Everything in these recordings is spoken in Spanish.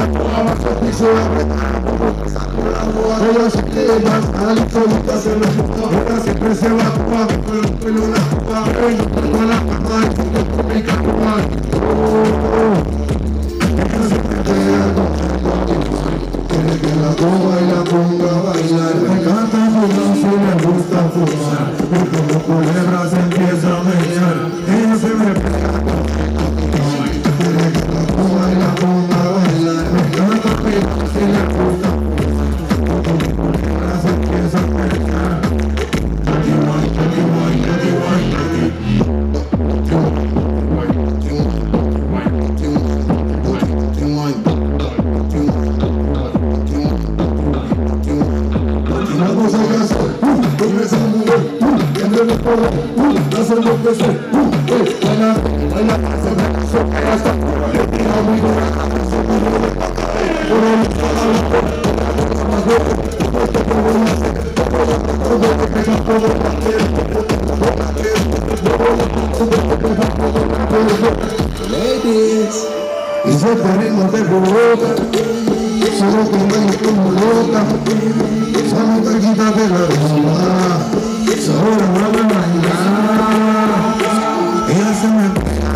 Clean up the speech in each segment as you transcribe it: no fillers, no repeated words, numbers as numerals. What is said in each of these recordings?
ella se queda alcohólica, se lo chupa, ella siempre se va a jugar, con el pelo la chupa, ella no la cama y se le complica jugar. Ella siempre queda quiere que la coja y la ponga a bailar. Me encanta fumar si le gusta fumar, y como culebra se empieza a menear. Ella se me pega quiere que la coja y la ponga a bailar. Me encanta fumar si le gusta fumar, y como culebra se empieza a menear. Dirty wine, dirty wine, dirty wine, dirty. Esa mujer, tiene el poder, hace lo que sé, baila, baila, se me soca hasta, le tira muy dura, se me mueve pa' caer, por el más loco, porque te voy a hacer, todo lo que no puedo hacer, ladies, y se te ritmo de boca, solo que bailo como loca, solo te quita de la ropa, solo vamos a bailar. Ella se me pega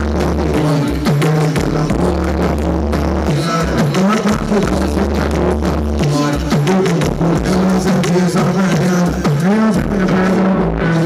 se empieza a bailar. Ella se me pega.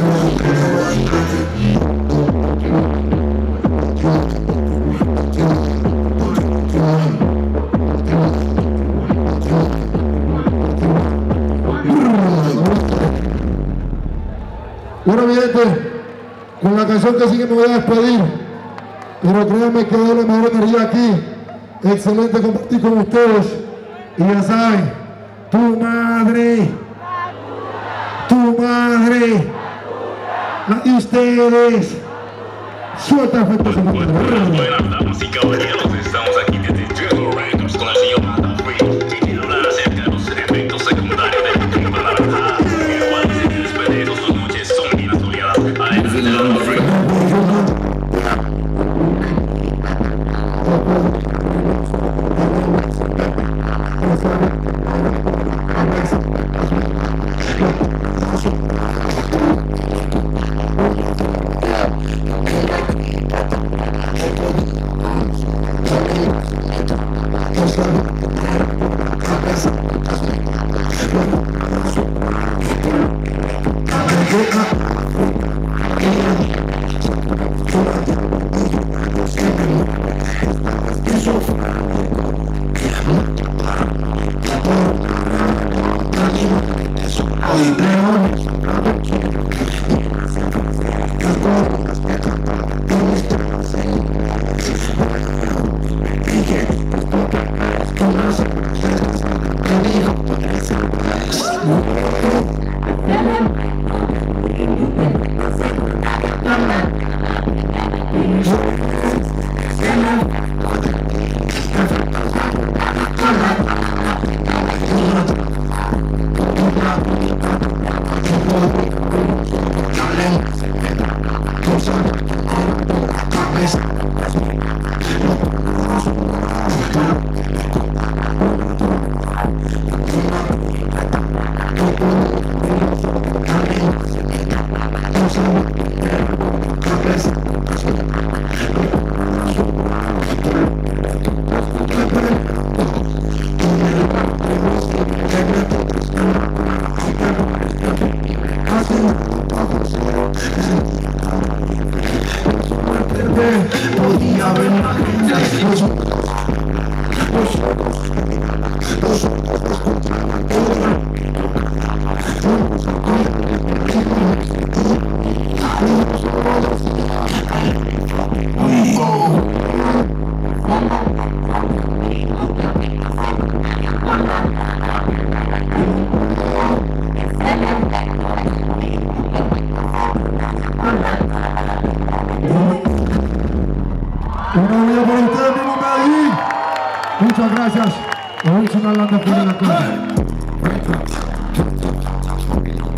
Bueno, mi gente, con la canción que sigue me voy a despedir, pero créanme que doy la mejor energía aquí. Excelente compartir con ustedes. Y ya saben, tu madre, la de ustedes. Suelta efectos. Buenas damas y caballeros, estamos aquí desde Trevor Records con el señor Matafi, que quiere hablar acerca de los efectos secundarios del tiempo de la verdad, el cual dice que después de dos noches son bien soleadas. Además de los podía haber una gente. Una vida por ustedes, mismo Medellín. Muchas gracias. Vamos a sonar la de la casa.